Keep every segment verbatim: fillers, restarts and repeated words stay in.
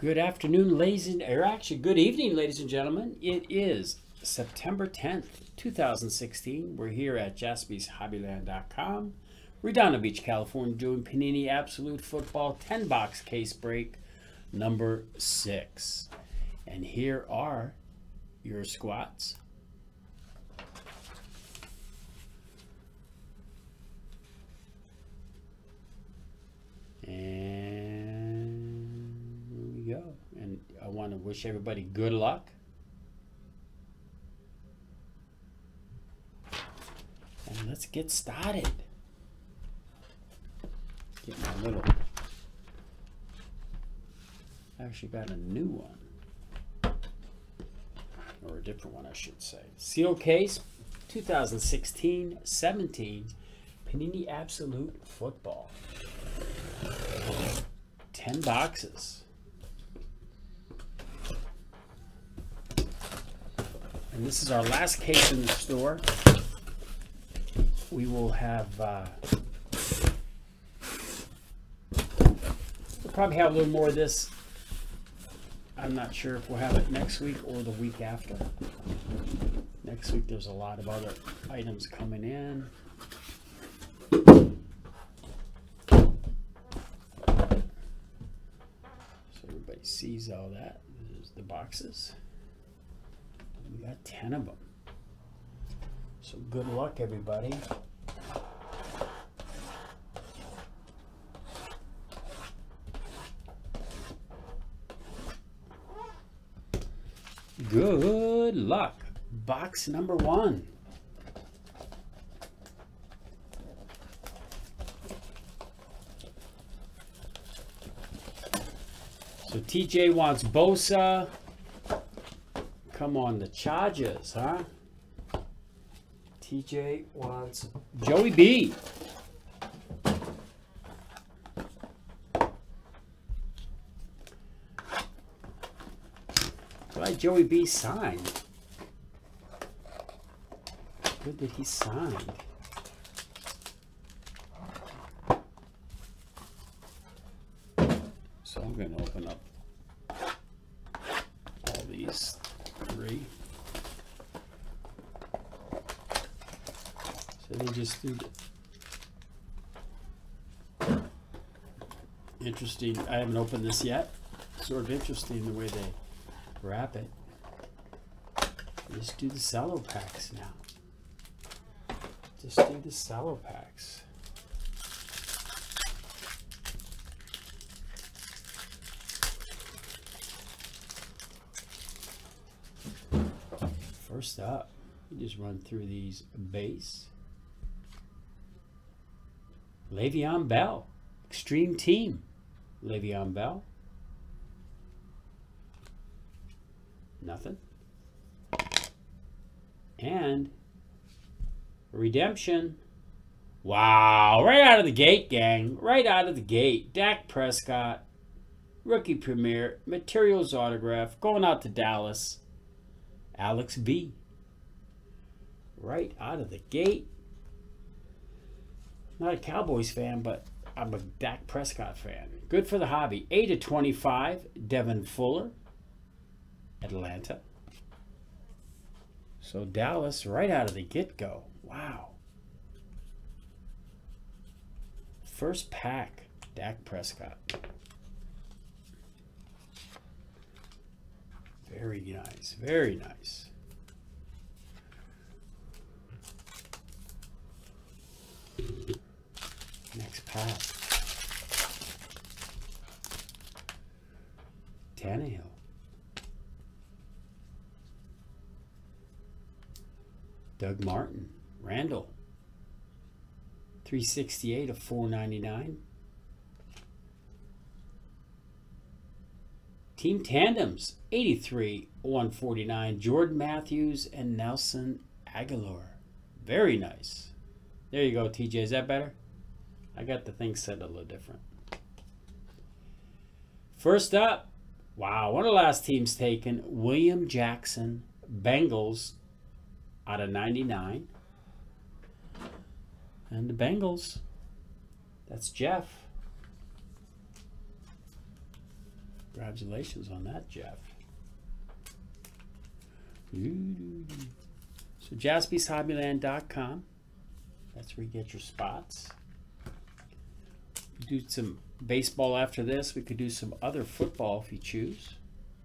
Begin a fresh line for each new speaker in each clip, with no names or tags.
Good afternoon, ladies and, or actually good evening, ladies and gentlemen. It is September tenth, two thousand sixteen. We're here at Jaspys Hobbyland dot com. Redondo Beach, California, doing Panini Absolute Football ten box case break number six. And here are your squats. And here we go. And I want to wish everybody good luck. And let's get started. Get my little... I actually got a new one. Or a different one, I should say. Seal case, two thousand sixteen seventeen Panini Absolute Football. ten boxes. And this is our last case in the store. We will have, uh, we'll probably have a little more of this. I'm not sure if we'll have it next week or the week after. Next week there's a lot of other items coming in. Sees all that. There's the boxes. We got ten of them. So good luck, everybody. Good luck. Box number one. So T J wants Bosa. Come on, the Chargers, huh? T J wants Joey B. Glad Joey B signed. Good that he signed. So I'm going to open up all these three. So they just do the interesting. I haven't opened this yet. Sort of interesting the way they wrap it. They just do the cello packs now. Just do the cello packs. First up, you just run through these base. Le'Veon Bell, Extreme Team. Le'Veon Bell. Nothing. And redemption. Wow, right out of the gate, gang. Right out of the gate. Dak Prescott, rookie premiere, materials autograph, going out to Dallas. Alex B. Right out of the gate. Not a Cowboys fan, but I'm a Dak Prescott fan. Good for the hobby. eight of twenty-five, Devin Fuller, Atlanta. So Dallas right out of the get-go. Wow. First pack, Dak Prescott. Very nice, very nice. Next pack. Tannehill. Doug Martin. Randall. three sixty-eight of four ninety-nine. Team Tandems, eighty-three, one forty-nine, Jordan Matthews and Nelson Aguilar. Very nice. There you go, T J. Is that better? I got the thing set a little different. First up, wow, one of the last teams taken, William Jackson, Bengals, out of ninety-nine. And the Bengals, that's Jeff. Congratulations on that, Jeff. So Jaspys Hobbyland dot com. That's where you get your spots. Do some baseball after this. We could do some other football if you choose.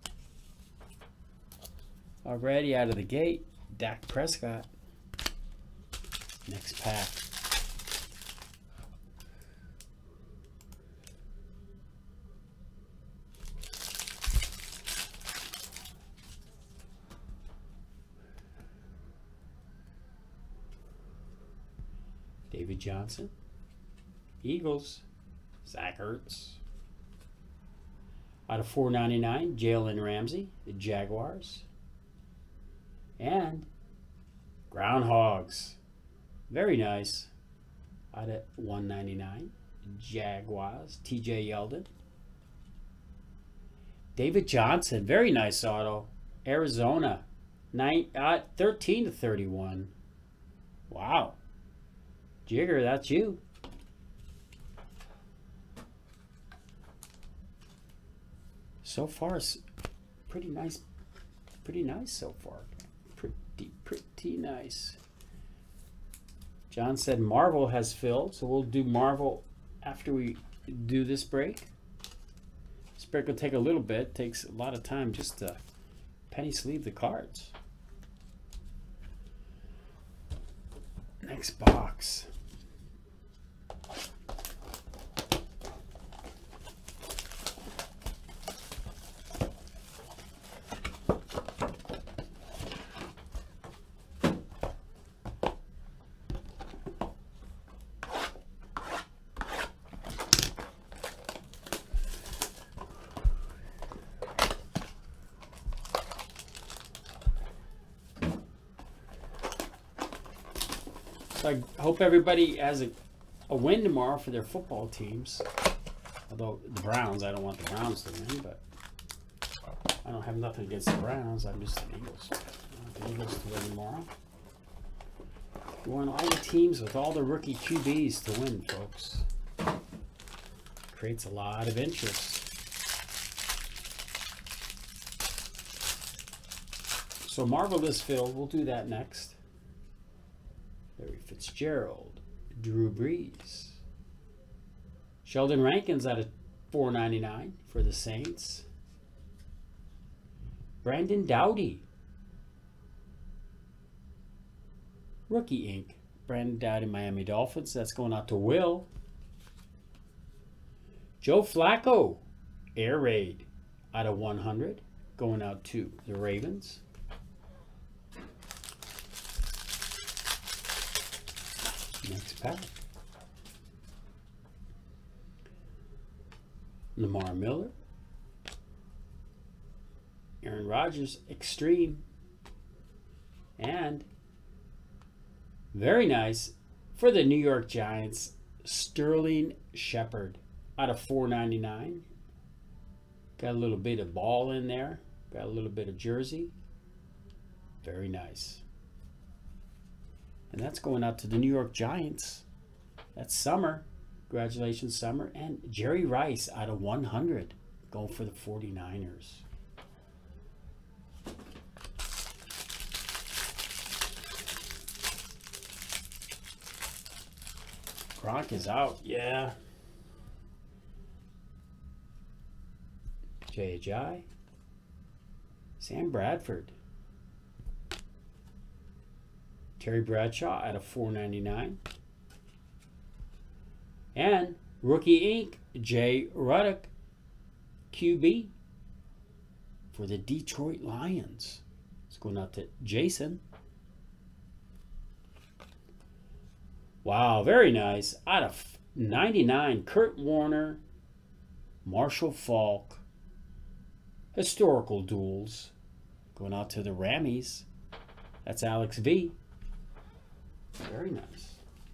Already out of the gate, Dak Prescott. Next pack. David Johnson. Eagles. Zach Ertz. Out of four ninety-nine, Jalen Ramsey, the Jaguars. And Groundhogs. Very nice. Out of one ninety-nine, Jaguars, T J Yeldon. David Johnson, very nice auto. Arizona, nine, uh, thirteen to thirty-one. Wow. Jigger, that's you. So far, it's pretty nice. Pretty nice so far. Pretty, pretty nice. John said Marvel has filled, so we'll do Marvel after we do this break. This break will take a little bit. It takes a lot of time just to penny sleeve the cards. Next box. I hope everybody has a, a win tomorrow for their football teams. Although the Browns, I don't want the Browns to win, but I don't have nothing against the Browns. I'm just the Eagles. I want the Eagles to win tomorrow. We want all the teams with all the rookie Q Bs to win, folks. Creates a lot of interest. So Marvel is filled. We'll do that next. Larry Fitzgerald, Drew Brees, Sheldon Rankins out of four ninety-nine for the Saints, Brandon Doughty, Rookie Ink, Brandon Doughty, Miami Dolphins. That's going out to Will. Joe Flacco, Air Raid out of one hundred, going out to the Ravens. Next pack. Lamar Miller. Aaron Rodgers, Extreme. And very nice for the New York Giants, Sterling Shepard out of four ninety-nine. Got a little bit of ball in there. Got a little bit of jersey. Very nice. And that's going out to the New York Giants. That's Summer. Congratulations, Summer. And Jerry Rice out of one hundred. Going for the forty-niners. Gronk is out. Yeah. J H I. Sam Bradford. Terry Bradshaw out of four ninety-nine. And Rookie Ink, Jay Ruddock, Q B for the Detroit Lions. It's going out to Jason. Wow, very nice. Out of ninety-nine, Kurt Warner, Marshall Faulk, Historical Duels. Going out to the Rammies. That's Alex V. Very nice.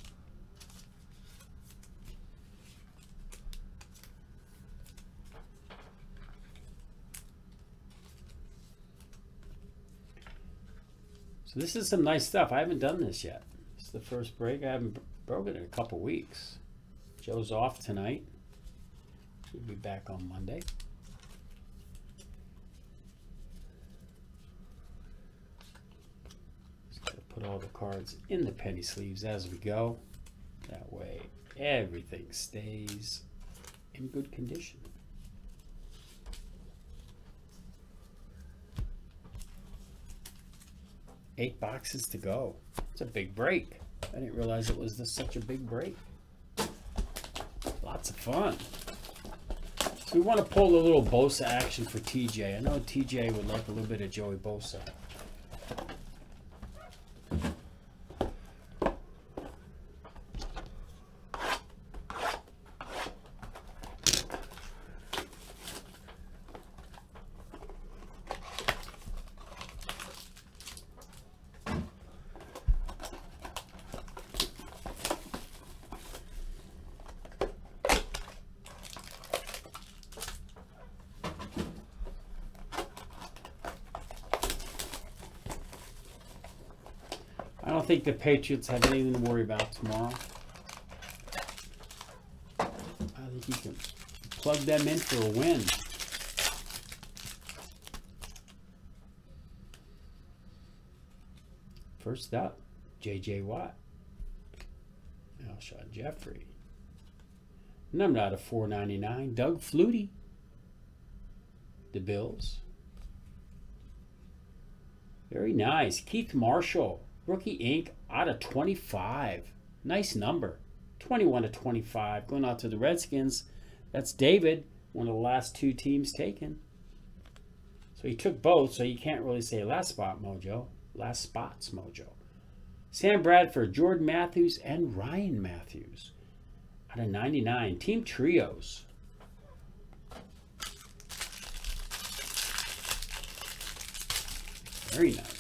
So this is some nice stuff. I haven't done this yet. It's the first break. I haven't broken it in a couple weeks. Joe's off tonight. He'll be back on Monday. Put all the cards in the penny sleeves as we go. That way everything stays in good condition. Eight boxes to go. It's a big break. I didn't realize it was this, such a big break. Lots of fun. So we want to pull a little Bosa action for T J. I know T J would like a little bit of Joey Bosa. I don't think the Patriots have anything to worry about tomorrow. I think you can plug them in for a win. First up, J J Watt. Alshon Jeffrey. Number out of four ninety-nine, Doug Flutie. The Bills. Very nice. Keith Marshall. Rookie Ink out of twenty-five. Nice number. twenty-one to twenty-five. Going out to the Redskins. That's David, one of the last two teams taken. So he took both, so you can't really say last spot mojo. Last spots mojo. Sam Bradford, Jordan Matthews, and Ryan Matthews. Out of ninety-nine. Team Trios. Very nice.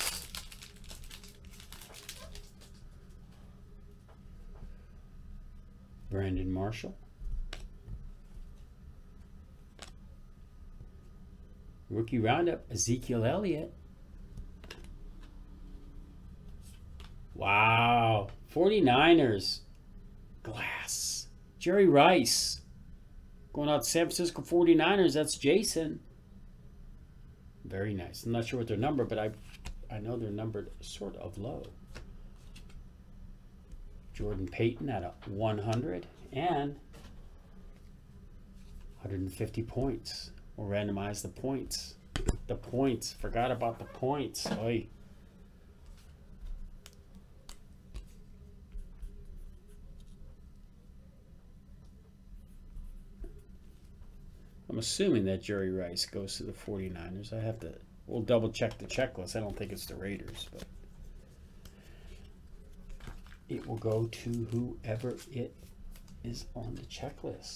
Brandon Marshall. Rookie roundup, Ezekiel Elliott. Wow. forty-niners. Glass. Jerry Rice. Going out to San Francisco forty-niners. That's Jason. Very nice. I'm not sure what their number, but I, I know they're numbered sort of low. Jordan Payton at a one hundred and one hundred fifty points. We'll randomize the points. The points. Forgot about the points. Oy. I'm assuming that Jerry Rice goes to the forty-niners. I have to, we'll double check the checklist. I don't think it's the Raiders, but it will go to whoever it is on the checklist.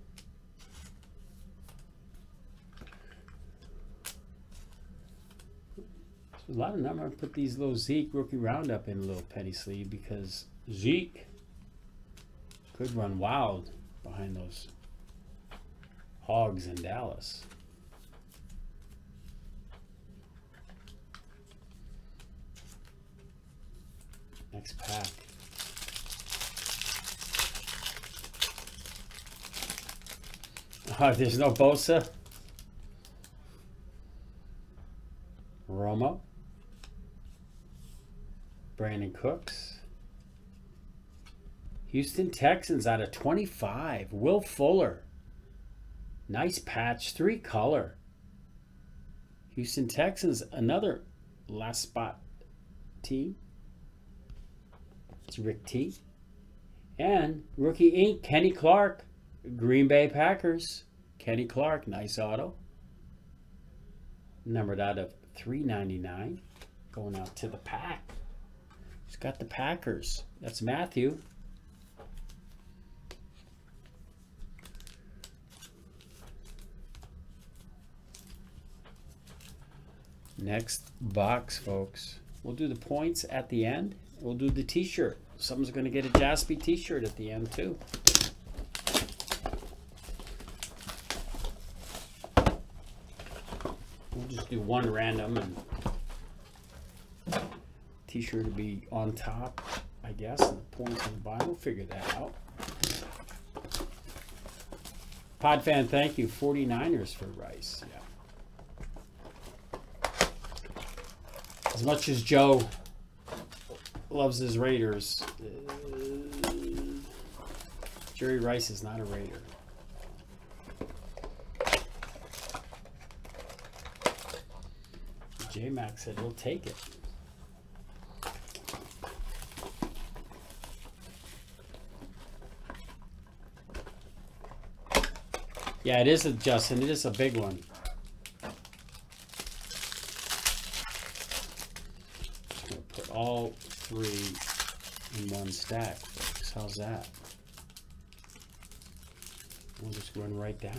So a lot of them. I'm going to put these little Zeke rookie roundup in a little penny sleeve because Zeke could run wild behind those Hogs in Dallas. Next pack. Oh, there's no Bosa. Romo. Brandon Cooks. Houston Texans out of twenty-five. Will Fuller. Nice patch. Three color. Houston Texans, another last spot team. It's Rick T. And Rookie Ink, Kenny Clark. Green Bay Packers. Kenny Clark, nice auto. Numbered out of three ninety-nine. Going out to the pack. Who's got the Packers? That's Matthew. Next box, folks. We'll do the points at the end. We'll do the t-shirt. Someone's going to get a Jaspy t-shirt at the end, too. We'll just do one random and t-shirt will be on top, I guess, and the points on the bottom. We'll figure that out. Podfan, thank you. forty-niners for Rice. Yeah. As much as Joe loves his Raiders. Uh, Jerry Rice is not a Raider. J-Mac said he'll take it. Yeah, it is a Justin. It is a big one. I'm gonna put all three in one stack, folks. How's that? We'll just run right down.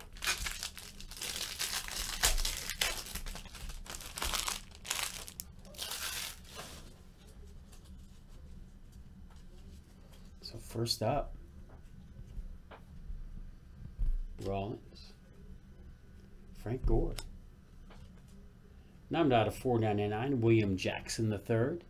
So first up, Rollins, Frank Gore. Numbered out of four ninety-nine, William Jackson the third.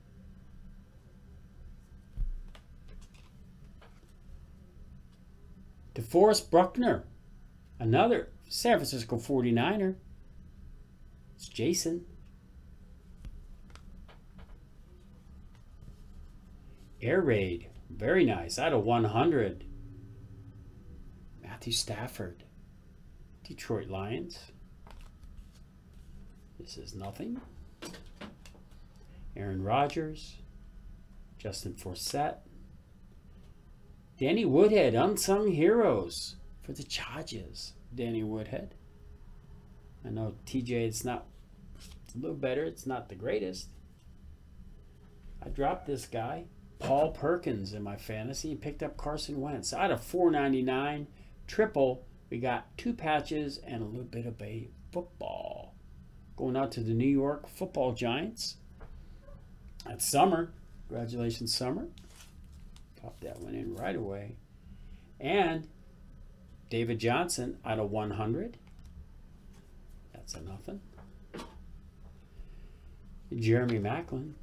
DeForest Buckner, another San Francisco forty-niner. It's Jason. Air Raid, very nice, out of one hundred. Matthew Stafford, Detroit Lions. This is nothing. Aaron Rodgers, Justin Forsett. Danny Woodhead, Unsung Heroes for the Chargers. Danny Woodhead. I know T J, it's not, it's a little better. It's not the greatest. I dropped this guy, Paul Perkins, in my fantasy. He picked up Carson Wentz. Out of four ninety-nine, triple. We got two patches and a little bit of a football. Going out to the New York Football Giants. That's Summer. Congratulations, Summer. Pop that one in right away. And David Johnson out of one hundred. That's a nothing. Jeremy Maclin,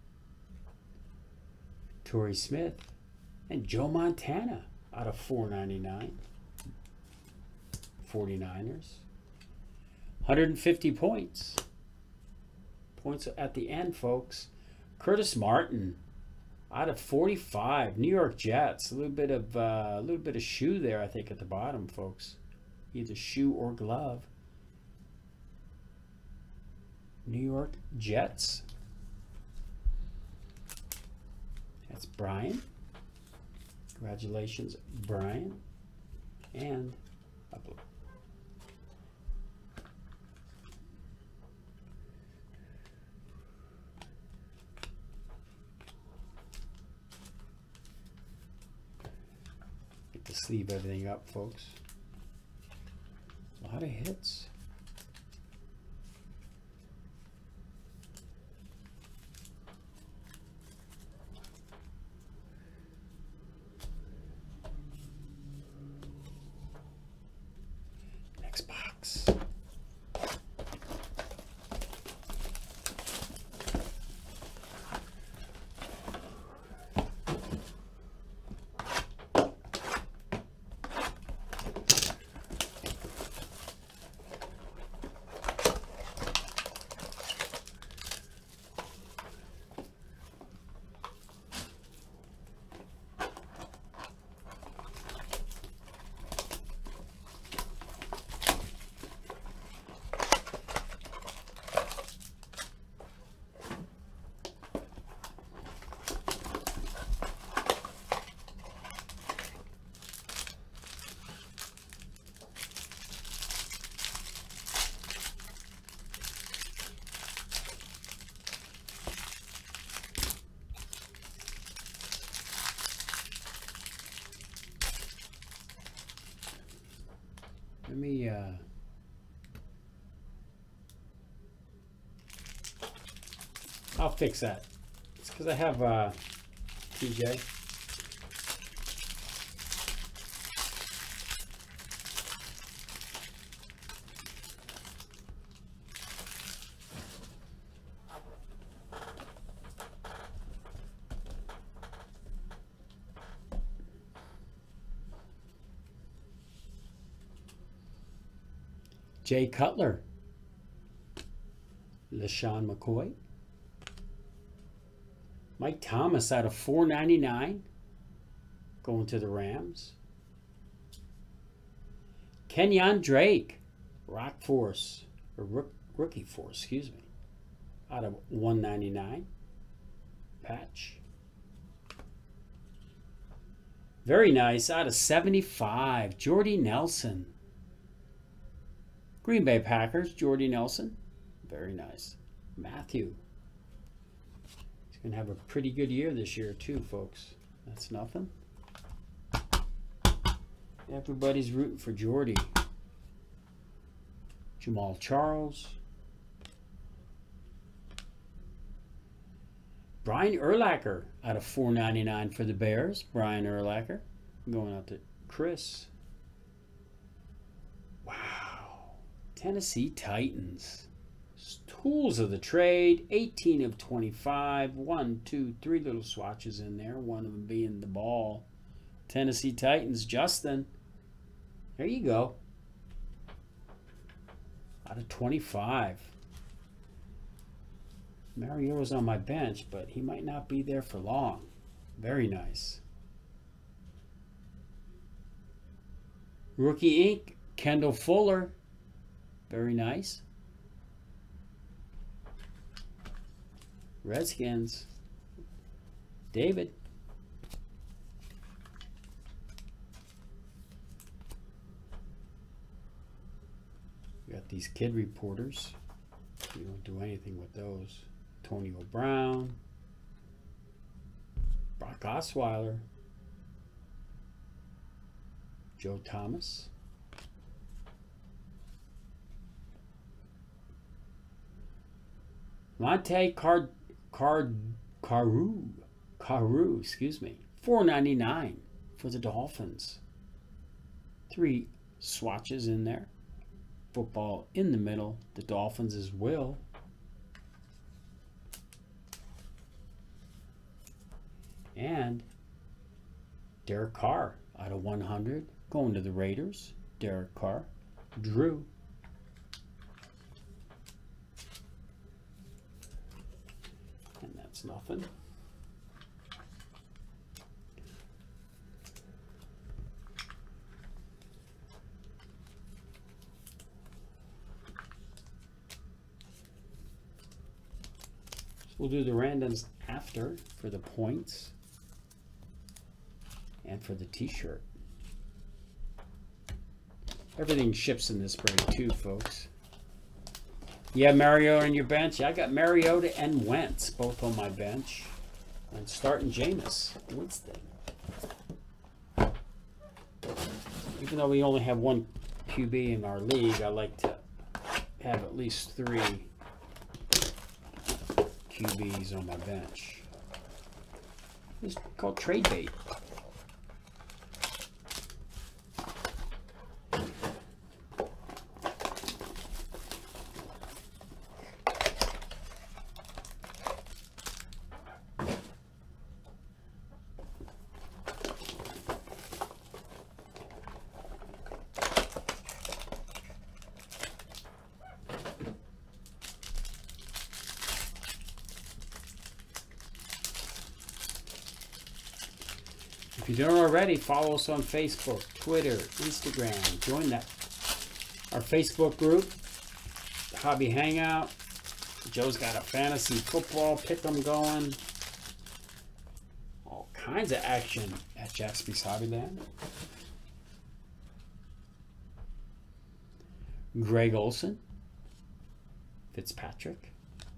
Torrey Smith, and Joe Montana out of four ninety-nine. forty-niners. one hundred fifty points. Points at the end, folks. Curtis Martin out of forty-five. New York Jets. A little bit of uh, a little bit of shoe there, I think, at the bottom, folks. Either shoe or glove. New York Jets. That's Brian. Congratulations, Brian. And upload. Get to sleeve everything up, folks. A lot of hits. Next box. Let me, uh, I'll fix that. It's because I have uh, T J. Jay Cutler, LaShawn McCoy, Mike Thomas out of four ninety-nine. Going to the Rams. Kenyon Drake. Rock Force. Or rook, Rookie Force, excuse me. Out of one ninety-nine. Patch. Very nice. Out of seventy-five. Jordy Nelson. Green Bay Packers. Jordy Nelson. Very nice. Matthew. He's going to have a pretty good year this year too, folks. That's nothing. Everybody's rooting for Jordy. Jamal Charles. Brian Urlacher out of four ninety-nine for the Bears. Brian Urlacher. Going out to Chris. Wow. Tennessee Titans. Tools of the trade. eighteen of twenty-five. One, two, three little swatches in there. One of them being the ball. Tennessee Titans. Justin. There you go. Out of twenty-five. Mariota's on my bench, but he might not be there for long. Very nice. Rookie Ink, Kendall Fuller. Very nice. Redskins. David. We got these kid reporters. We don't do anything with those. Antonio Brown. Brock Osweiler. Joe Thomas. Monte Card Card Carew. Carew, excuse me. four ninety-nine for the Dolphins. Three swatches in there. Football in the middle. The Dolphins as well. And Derek Carr out of one hundred. Going to the Raiders. Derek Carr. Drew. And that's nothing. We'll do the randoms after for the points and for the t-shirt. Everything ships in this break too, folks. You have Mariota on your bench? Yeah, I got Mariota and Wentz both on my bench. And starting Jameis Winston. Even though we only have one Q B in our league, I like to have at least three Q Bs on my bench. It's called trade bait. If you don't already, follow us on Facebook, Twitter, Instagram. Join that our Facebook group, Hobby Hangout. Joe's got a fantasy football pick'em going. All kinds of action at Jaspy's Hobbyland. Greg Olson, Fitzpatrick.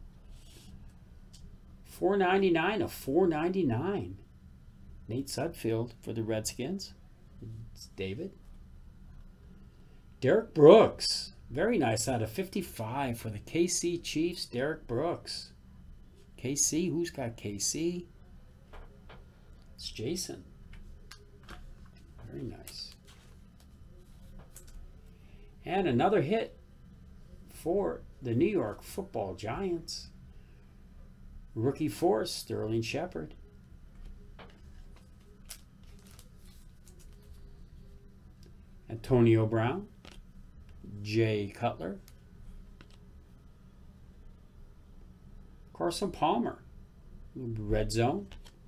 four ninety-nine of four ninety-nine. Nate Sudfeld for the Redskins. It's David. Derek Brooks. Very nice out of fifty-five for the K C Chiefs. Derek Brooks. K C. Who's got K C? It's Jason. Very nice. And another hit for the New York Football Giants. Rookie Force, Sterling Shepard. Antonio Brown, Jay Cutler, Carson Palmer, Red zone.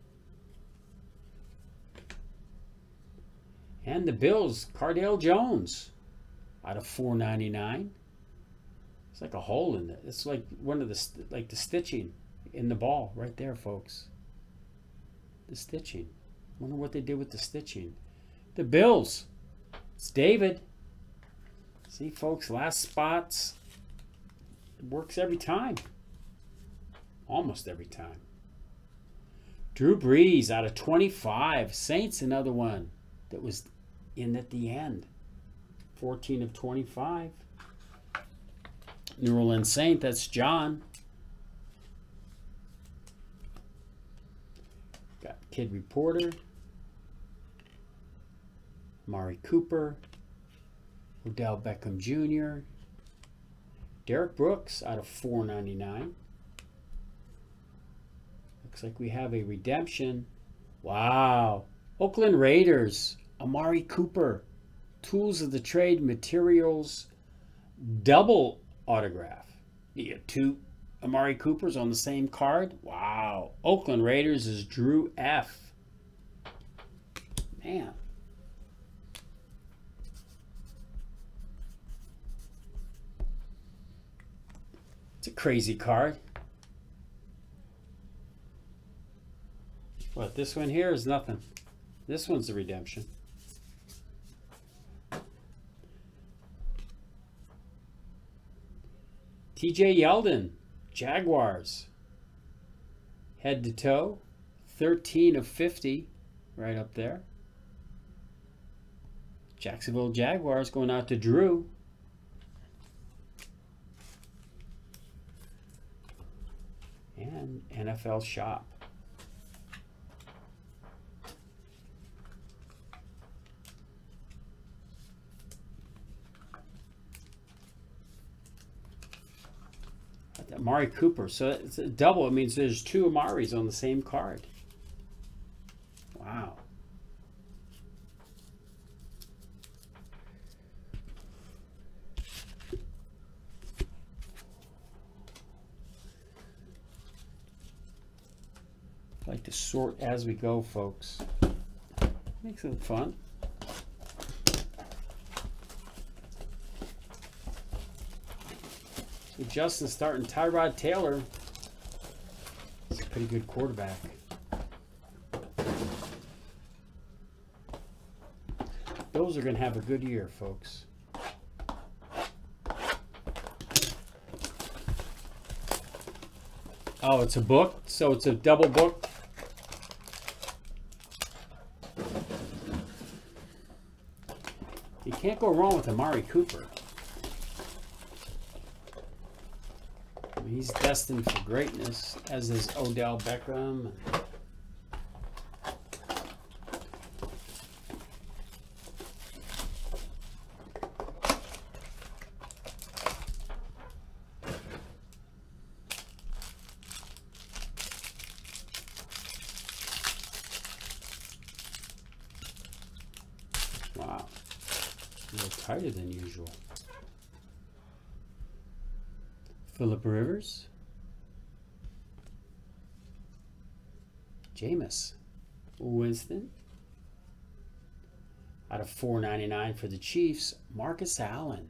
And the Bills, Cardale Jones, out of four ninety-nine. It's like a hole in it. It's like one of the like the stitching in the ball right there, folks. The stitching. Wonder what they did with the stitching. The Bills. It's David. See, folks, last spots. It works every time. Almost every time. Drew Brees out of twenty-five. Saints, another one that was in at the end. fourteen of twenty-five. New Orleans Saint, that's John. Got Kid Reporter. Amari Cooper. Odell Beckham Junior Derek Brooks out of four ninety-nine. Looks like we have a redemption. Wow. Oakland Raiders. Amari Cooper. Tools of the Trade Materials. Double autograph. You get two Amari Coopers on the same card. Wow. Oakland Raiders is Drew F. Man. It's a crazy card. What, this one here is nothing. This one's the redemption. T J Yeldon, Jaguars. Head to toe. thirteen of fifty. Right up there. Jacksonville Jaguars going out to Drew. And N F L Shop. Amari Cooper. So it's a double. It means there's two Amaris on the same card. Wow. I like to sort as we go, folks. Makes it fun. So Justin starting Tyrod Taylor. He's a pretty good quarterback. Bills are going to have a good year, folks. Oh, it's a book? So it's a double book? You can't go wrong with Amari Cooper. I mean, he's destined for greatness, as is Odell Beckham. Wow. A little tighter than usual. Phillip Rivers. Jameis Winston. Out of four ninety-nine for the Chiefs, Marcus Allen.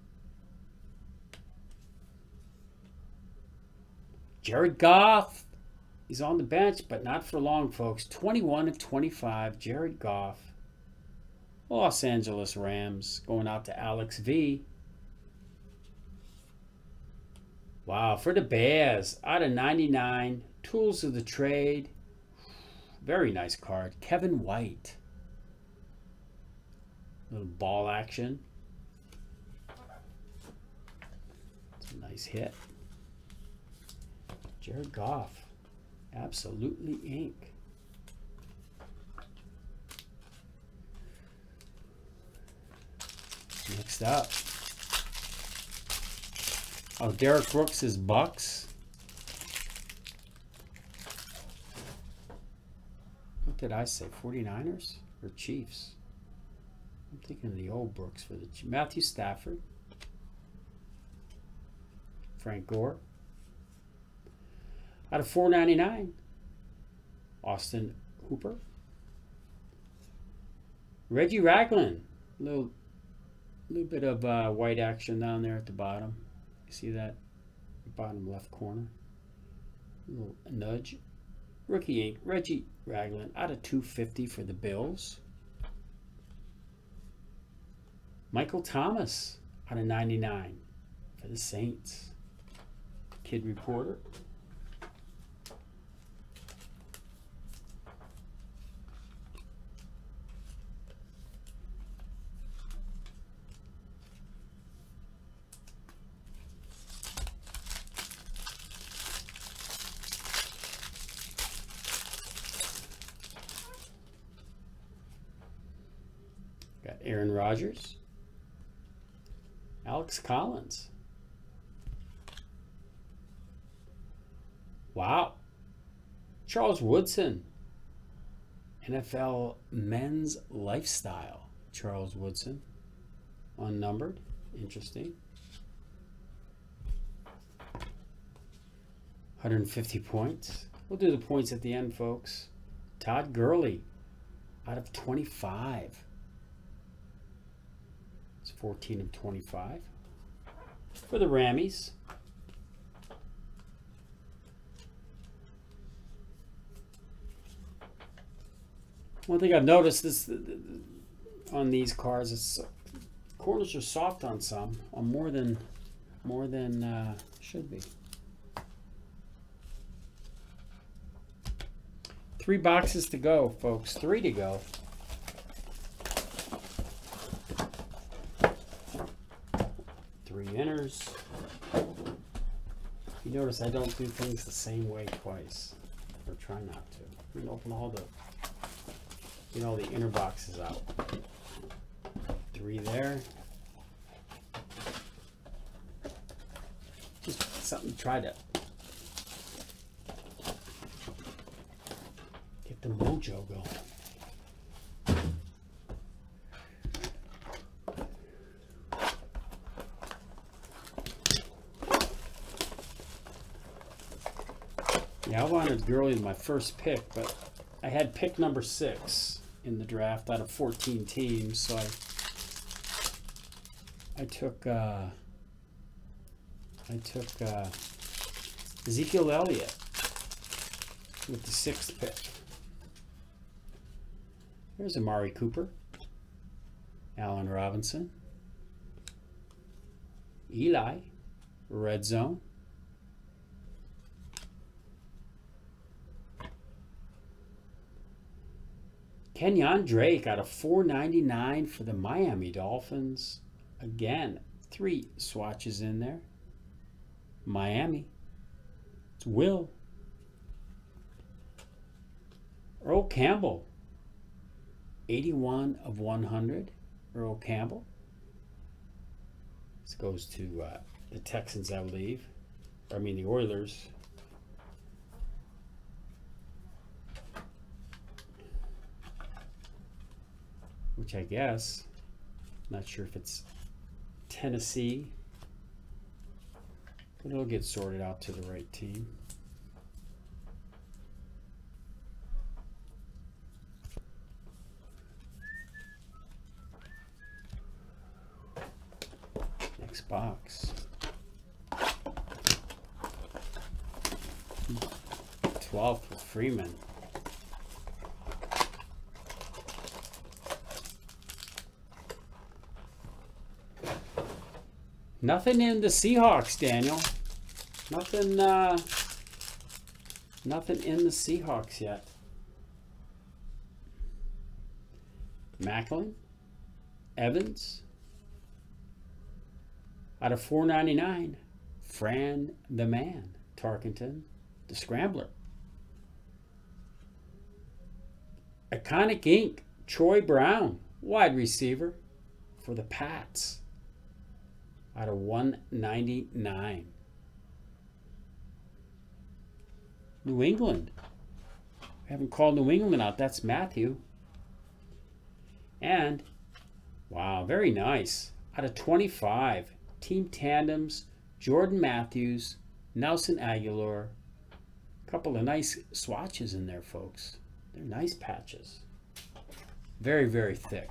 Jared Goff. He's on the bench, but not for long, folks. twenty-one of twenty-five, Jared Goff. Los Angeles Rams going out to Alex V. Wow, for the Bears, out of ninety-nine, Tools of the Trade. Very nice card. Kevin White. Little ball action. It's a nice hit. Jared Goff. Absolutely ink. Next up. Oh, Derek Brooks is Bucks. What did I say? forty-niners or Chiefs? I'm thinking of the old Brooks for the Chiefs. Matthew Stafford. Frank Gore. Out of four ninety-nine, Austin Hooper. Reggie Ragland. A little, little bit of uh, white action down there at the bottom. You see that? Bottom left corner. A little nudge. Rookie ink. Reggie Ragland out of two fifty for the Bills. Michael Thomas out of ninety-nine for the Saints. Kid Reporter. Got Aaron Rodgers. Alex Collins. Wow. Charles Woodson. N F L Men's Lifestyle. Charles Woodson. Unnumbered. Interesting. one hundred fifty points. We'll do the points at the end, folks. Todd Gurley. Out of twenty-five. It's fourteen of twenty-five. For the Rammies. One thing I've noticed is on these cards, it's corners are soft on some, on more than more than uh, should be. Three boxes to go, folks. Three to go. Three inners. You notice I don't do things the same way twice, or try not to. I'm gonna open all the, get all the inner boxes out. Three there. Just something to try to get the mojo going. Yeah, I wanted Gurley as my first pick, but I had pick number six in the draft out of fourteen teams, so I I took uh, I took uh, Ezekiel Elliott with the sixth pick. There's Amari Cooper, Allen Robinson, Eli, red zone. Kenyon Drake out of four ninety-nine for the Miami Dolphins. Again, three swatches in there. Miami. It's Will. Earl Campbell. eighty-one of one hundred. Earl Campbell. This goes to uh, the Texans, I believe. I mean, the Oilers. Which I guess, not sure if it's Tennessee, but it'll get sorted out to the right team. Next box. twelve for Freeman. Nothing in the Seahawks, Daniel. Nothing, uh, nothing in the Seahawks yet. Macklin, Evans, out of four ninety-nine. Fran the Man, Tarkenton, the Scrambler. Iconic Ink, Troy Brown, wide receiver for the Pats. Out of one ninety-nine. New England. I haven't called New England out. That's Matthew. And, wow, very nice. Out of twenty-five. Team Tandems, Jordan Matthews, Nelson Aguilar, Couple of nice swatches in there, folks. They're nice patches. Very, very thick.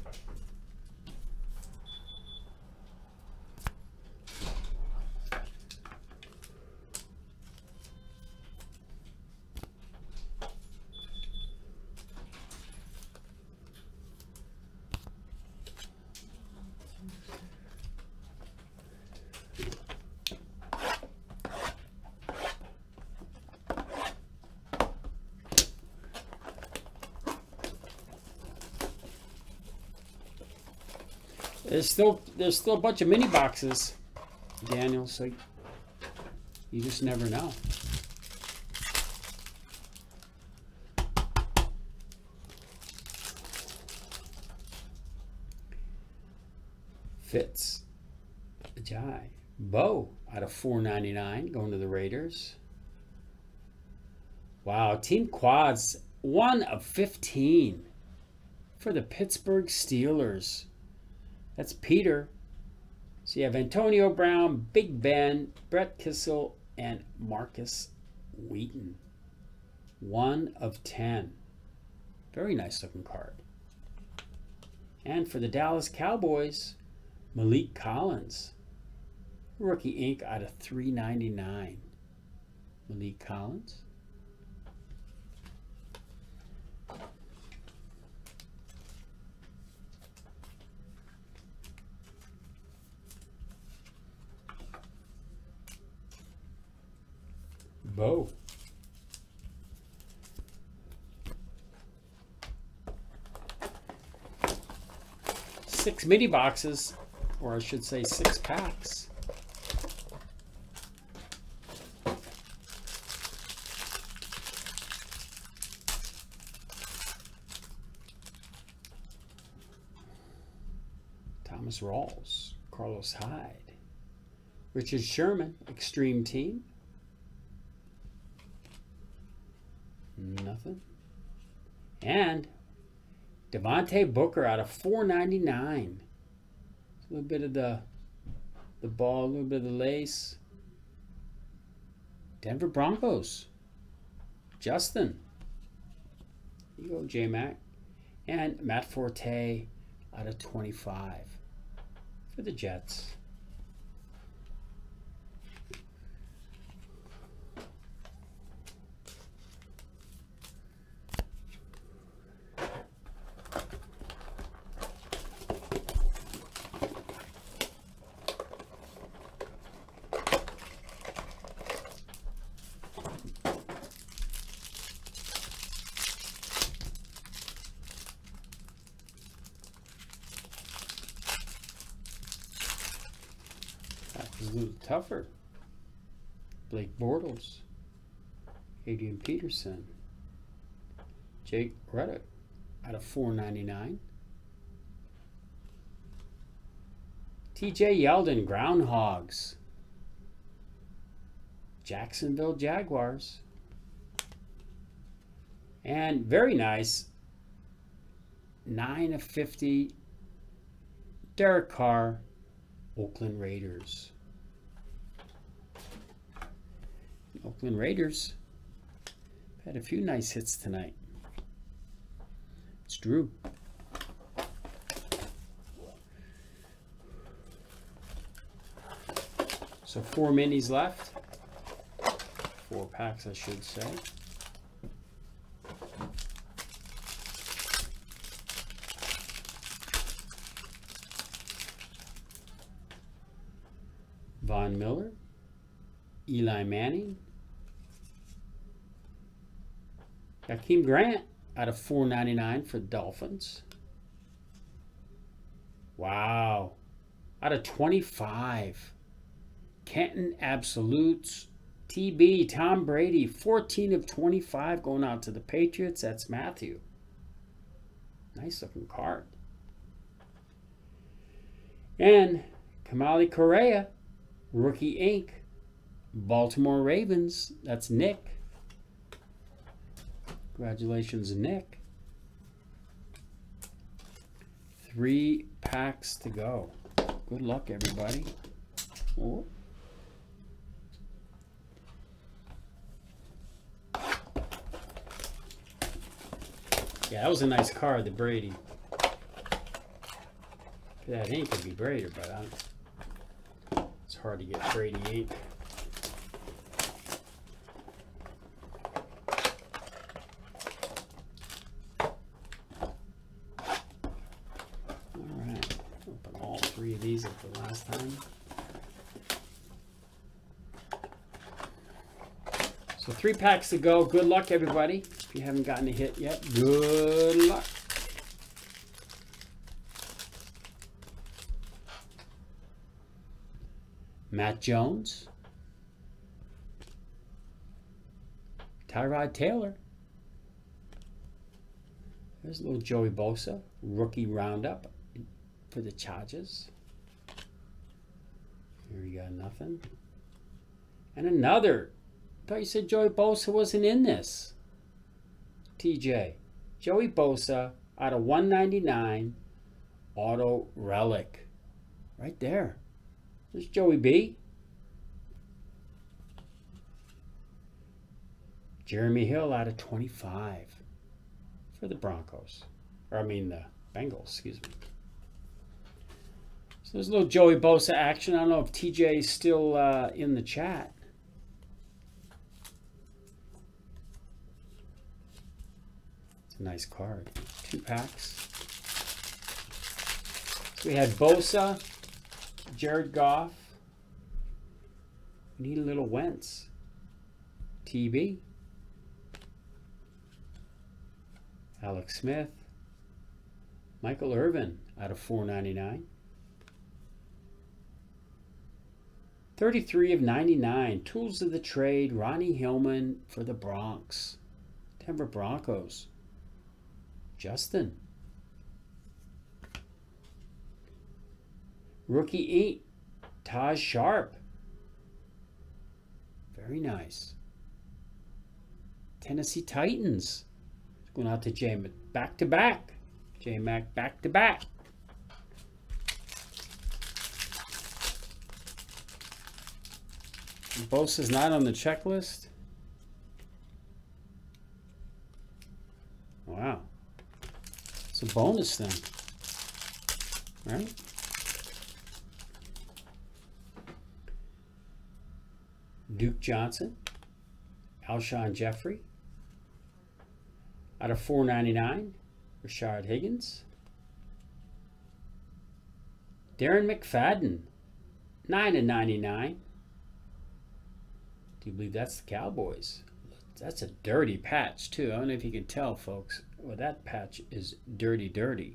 There's still there's still a bunch of mini boxes, Daniel, so you just never know. Fitz Ajay. Bo out of four ninety-nine going to the Raiders. Wow, Team Quads, one of fifteen for the Pittsburgh Steelers. That's Peter. So you have Antonio Brown, Big Ben, Brett Kissel, and Marcus Wheaton. One of ten. Very nice looking card. And for the Dallas Cowboys, Malik Collins. Rookie ink out of three ninety-nine. Malik Collins. Bo. Six mini boxes, or I should say six packs. Thomas Rawls, Carlos Hyde, Richard Sherman, Extreme Team. Nothing. And Devontae Booker out of four ninety-nine. A little bit of the the ball, a little bit of the lace. Denver Broncos. Justin. Here you go, J-Mac. And Matt Forte out of twenty-five for the Jets. A little tougher. Blake Bortles, Adrian Peterson, Jake Reddick out of four ninety-nine. T J Yeldon, Groundhogs, Jacksonville Jaguars, and very nice nine of fifty Derek Carr, Oakland Raiders. Oakland Raiders had a few nice hits tonight. It's Drew. So four minis left. Four packs, I should say. Von Miller, Eli Manning, Hakeem Grant out of four ninety-nine for the Dolphins. Wow. Out of twenty-five. Kenton Absolutes. T B, Tom Brady, fourteen of twenty-five going out to the Patriots. That's Matthew. Nice looking card. And Kamali Correa, Rookie ink. Baltimore Ravens. That's Nick. Congratulations, Nick. Three packs to go. Good luck, everybody. Oh. Yeah, that was a nice card, the Brady. That ink could be brighter, but I'm, it's hard to get Brady ink. All right, open all three of these like the last time. So three packs to go. Good luck, everybody. If you haven't gotten a hit yet, good luck. Matt Jones. Tyrod Taylor. There's a little Joey Bosa. Rookie roundup for the Chargers. Here we got nothing. And another. I thought you said Joey Bosa wasn't in this. T J. Joey Bosa out of one ninety-nine. Auto relic. Right there. There's Joey B. Jeremy Hill out of twenty-five for the Broncos. Or I mean the Bengals, excuse me. So there's a little Joey Bosa action. I don't know if T J is still uh, in the chat. It's a nice card. Two packs. So we had Bosa, Jared Goff. We need a little Wentz. T B. Alex Smith. Michael Irvin out of four ninety-nine. thirty-three of ninety-nine. Tools of the trade. Ronnie Hillman for the Bronx. Denver Broncos. Justin. Rookie eight. Taj Sharp. Very nice. Tennessee Titans. Going out to J Mac. Back to back. J Mac back to back. Bosa's not on the checklist. Wow. It's a bonus then. Right? Duke Johnson. Alshon Jeffrey. Out of four ninety-nine. Rashard Higgins. Darren McFadden. nine of ninety-nine. Do you believe that's the Cowboys? That's a dirty patch too. I don't know if you can tell, folks. Well, that patch is dirty, dirty.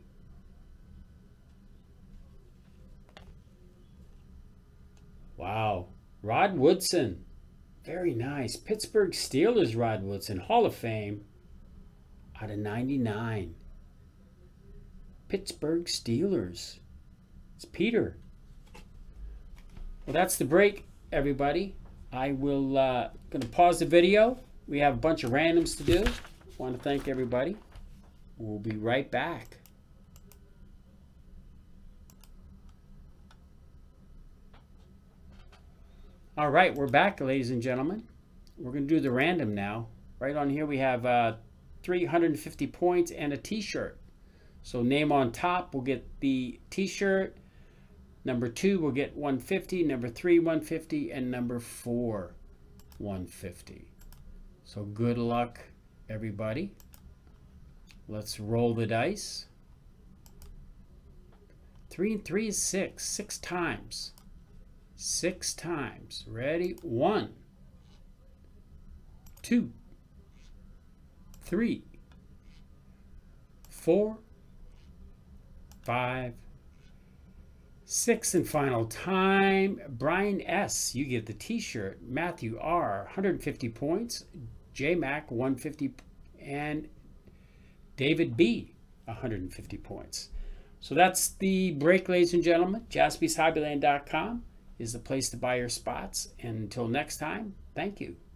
Wow. Rod Woodson. Very nice. Pittsburgh Steelers Rod Woodson. Hall of Fame. Out of ninety-nine. Pittsburgh Steelers. It's Peter. Well, that's the break, everybody. I will uh, going to pause the video. We have a bunch of randoms to do. Want to thank everybody. We'll be right back. All right, we're back, ladies and gentlemen. We're going to do the random now. Right on here we have uh, three hundred fifty points and a t-shirt. So name on top will get the t-shirt. Number two will get one fifty. Number three, one fifty. And number four, one fifty. So good luck, everybody. Let's roll the dice. Three and three is six. Six times. Six times. Ready? One, two, three, four, five, six, and final time. Brian S., you get the t-shirt. Matthew R., one hundred fifty points. J Mac, one hundred fifty, and David B., one hundred fifty points. So that's the break, ladies and gentlemen. Jaspys Hobbyland dot com is the place to buy your spots. And until next time, thank you.